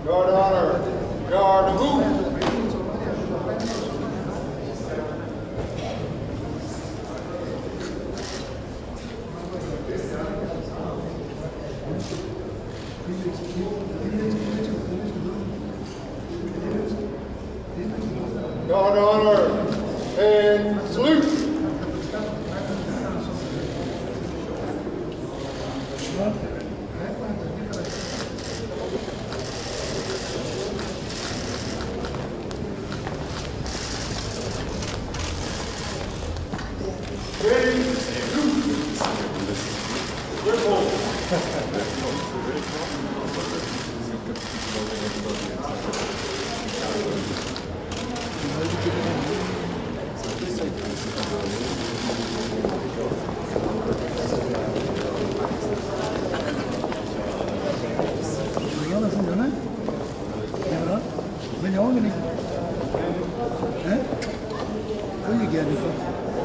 Guard honor. Guard who? Guard honor and salute. Ben devam edeyim. He? Öyle geldi.